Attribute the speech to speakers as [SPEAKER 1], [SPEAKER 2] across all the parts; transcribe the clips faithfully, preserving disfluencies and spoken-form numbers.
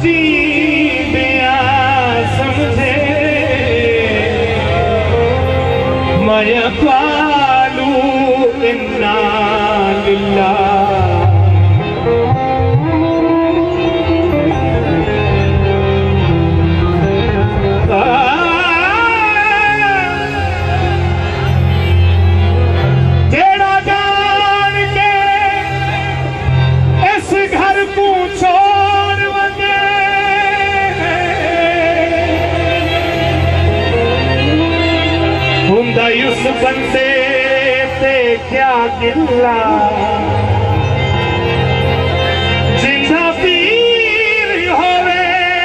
[SPEAKER 1] जी दिया समझे मैं पालू इन्ना लिल्लाह उस बंदे ते क्या गिला जिंदा पीर होवे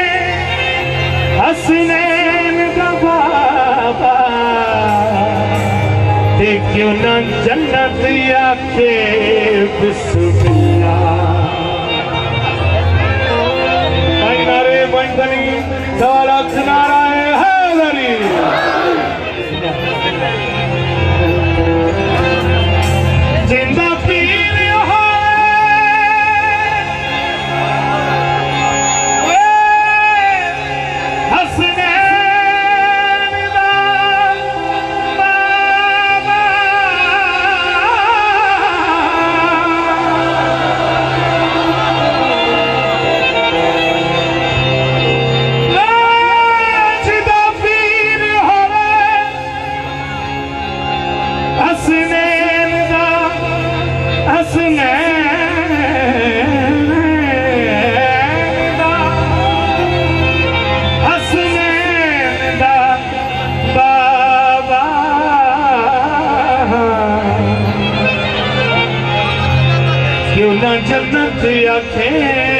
[SPEAKER 1] हसनैन दा बाबा ते क्यों ना जन्नत आखे बिस्मिल्लाह। भाई नारे बंदनी सवाल नारा है हैदरी जिंदा पीर हो हसनैन दा बाबा जिंदा पीर हो हसनैन दा हसनैन दा हसनैन दा बाबा क्यों ना जन्नत आखे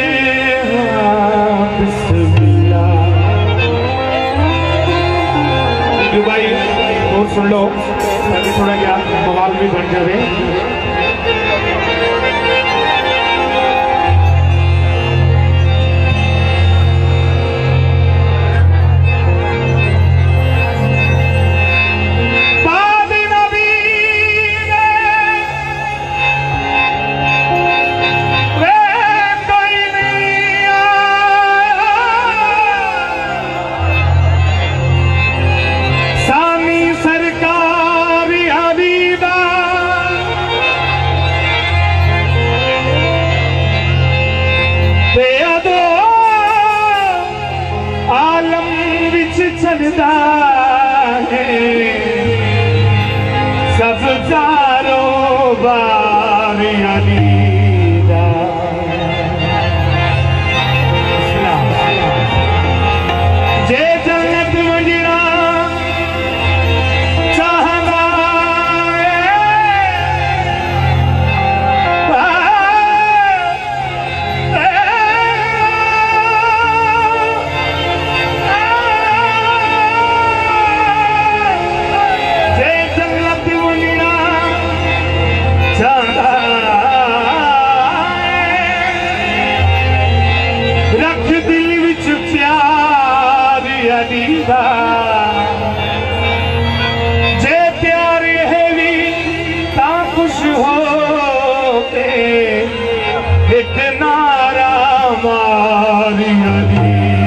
[SPEAKER 1] बिस्मिल्लाह। भाई और सुन लो ताकि थोड़ा क्या बवाल भी बन जाए। आलम विच चलदा है सब कारोबार अली दा। जे जन्नत मंजरा चाहदा रख दिल विच प्यार अली दा जे प्यार है भी ता खुश हो के एक नारा मार अली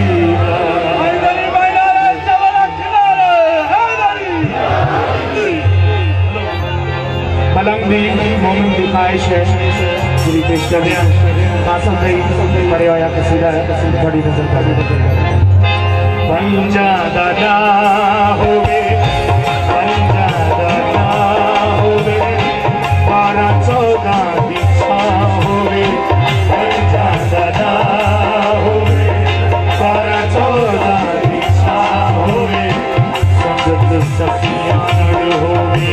[SPEAKER 1] दी मोमिन की ख्वाहिश है पूरी पेश कर दिया कासम भाई मरे होया कसीदा है बड़ी नजर का पंजा दादा होवे पंजा दादा होवे बारह चौदह दिशा होवे पंजा दादा होवे बारह चौदह दिशा होवे संगत सखियां नड़ होवे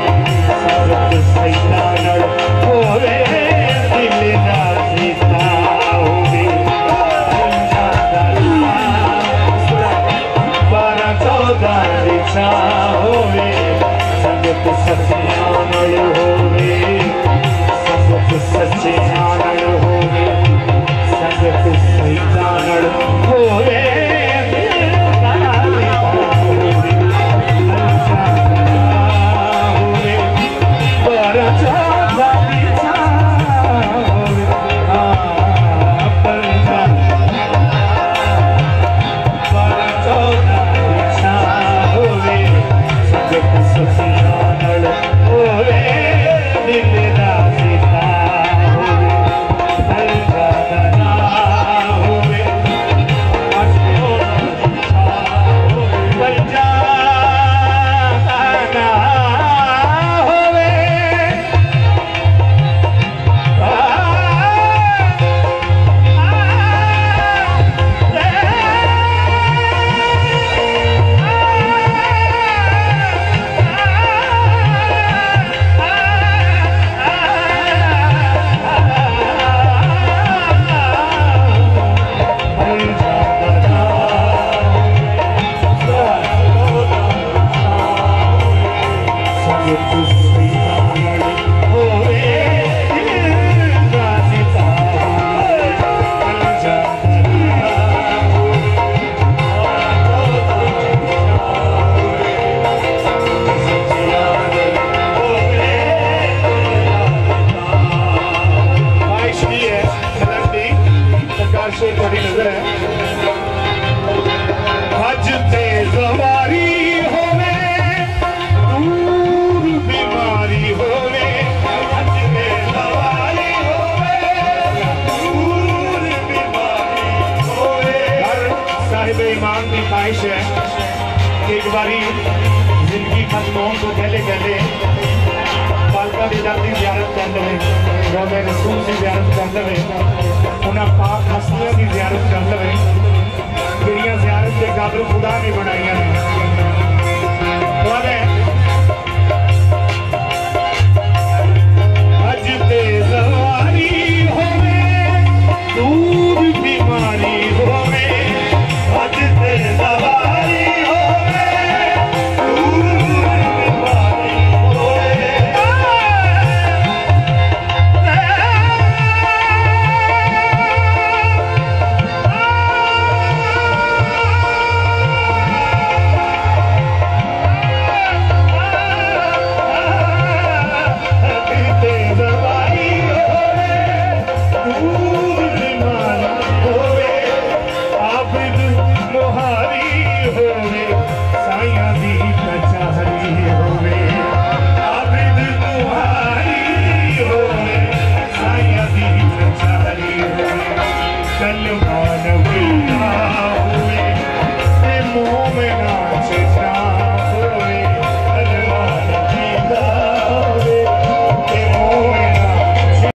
[SPEAKER 1] सच्चे आनड़ होवे संगत सही जानड़ होवे थोड़ी नजर है अज ते जवारी होवे दूर बीमारी होवे अज ते जवारी होवे दूर बीमारी होवे। हर साहिब ईमान की ख्वाहिश है कि एक बारी जिंदगी खत्म होने को पहले पहले बालका की जाती जियारत कर ले, रसूल की जियारत कर ले, उन्हें पाक हस्तियों की जियारत कर